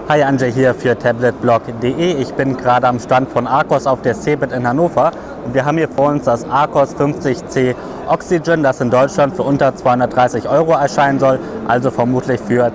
Hi, Andrzej hier für tabletblog.de. Ich bin gerade am Stand von Arcos auf der CeBIT in Hannover und wir haben hier vor uns das Arcos 50C Oxygen, das in Deutschland für unter 230 € erscheinen soll, also vermutlich für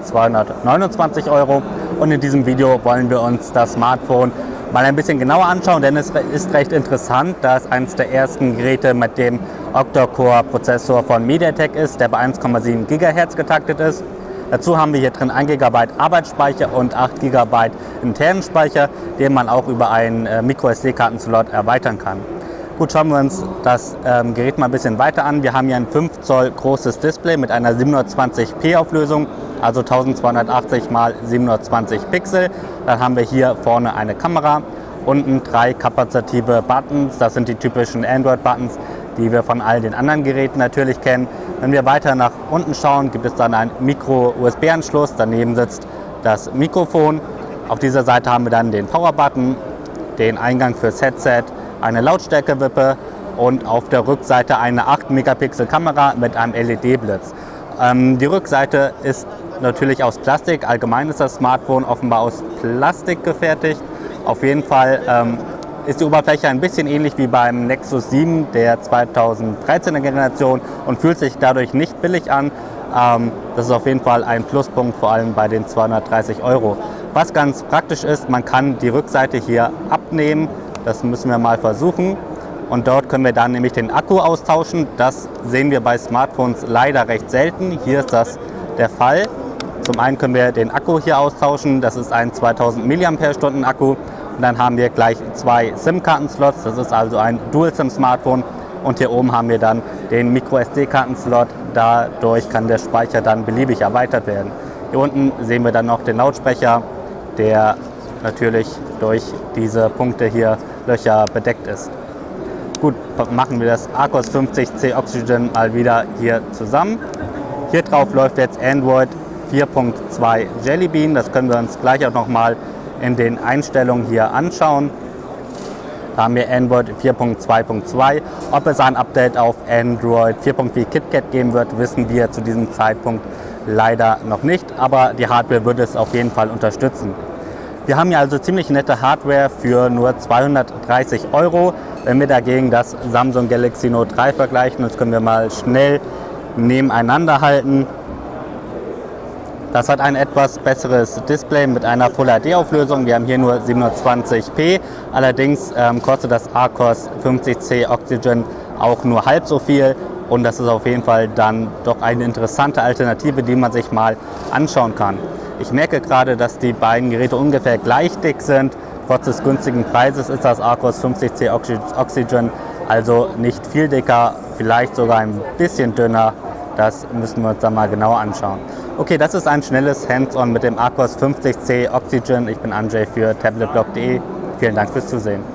229 €. Und in diesem Video wollen wir uns das Smartphone mal ein bisschen genauer anschauen, denn es ist recht interessant, da es eines der ersten Geräte mit dem Octa-Core-Prozessor von MediaTek ist, der bei 1,7 GHz getaktet ist. Dazu haben wir hier drin 1 GB Arbeitsspeicher und 8 GB internen Speicher, den man auch über einen Micro-SD-Karten-Slot erweitern kann. Gut, schauen wir uns das Gerät mal ein bisschen weiter an. Wir haben hier ein 5 Zoll großes Display mit einer 720p Auflösung, also 1280 x 720 Pixel. Dann haben wir hier vorne eine Kamera, unten 3 kapazitive Buttons, das sind die typischen Android-Buttons, die wir von all den anderen Geräten natürlich kennen. Wenn wir weiter nach unten schauen, gibt es dann einen Micro-USB-Anschluss, daneben sitzt das Mikrofon. Auf dieser Seite haben wir dann den Power-Button, den Eingang fürs Headset, eine Lautstärkewippe und auf der Rückseite eine 8 Megapixel Kamera mit einem LED-Blitz. Die Rückseite ist natürlich aus Plastik, allgemein ist das Smartphone offenbar aus Plastik gefertigt. Auf jeden Fall ist die Oberfläche ein bisschen ähnlich wie beim Nexus 7 der 2013er Generation und fühlt sich dadurch nicht billig an. Das ist auf jeden Fall ein Pluspunkt, vor allem bei den 230 €. Was ganz praktisch ist, man kann die Rückseite hier abnehmen, das müssen wir mal versuchen. Und dort können wir dann nämlich den Akku austauschen. Das sehen wir bei Smartphones leider recht selten. Hier ist das der Fall. Zum einen können wir den Akku hier austauschen, das ist ein 2000 mAh Akku. Und dann haben wir gleich 2 SIM-Karten-Slots, das ist also ein Dual-SIM-Smartphone. Und hier oben haben wir dann den Micro-SD-Karten-Slot, dadurch kann der Speicher dann beliebig erweitert werden. Hier unten sehen wir dann noch den Lautsprecher, der natürlich durch diese Punkte hier Löcher bedeckt ist. Gut, machen wir das Arcos 50C Oxygen mal wieder hier zusammen. Hier drauf läuft jetzt Android 4.2 Jelly Bean, das können wir uns gleich auch noch mal in den Einstellungen hier anschauen. Da haben wir Android 4.2.2. Ob es ein Update auf Android 4.4 KitKat geben wird, wissen wir zu diesem Zeitpunkt leider noch nicht, aber die Hardware würde es auf jeden Fall unterstützen. Wir haben hier also ziemlich nette Hardware für nur 230 €. Wenn wir dagegen das Samsung Galaxy Note 3 vergleichen, das können wir mal schnell nebeneinander halten. Das hat ein etwas besseres Display mit einer Full HD Auflösung. Wir haben hier nur 720p. Allerdings kostet das Arcos 50C Oxygen auch nur halb so viel. Und das ist auf jeden Fall dann doch eine interessante Alternative, die man sich mal anschauen kann. Ich merke gerade, dass die beiden Geräte ungefähr gleich dick sind. Trotz des günstigen Preises ist das Arcos 50C Oxygen also nicht viel dicker, vielleicht sogar ein bisschen dünner. Das müssen wir uns dann mal genauer anschauen. Okay, das ist ein schnelles Hands-on mit dem Arcos 50C Oxygen. Ich bin Andrzej für tabletblog.de. Vielen Dank fürs Zusehen.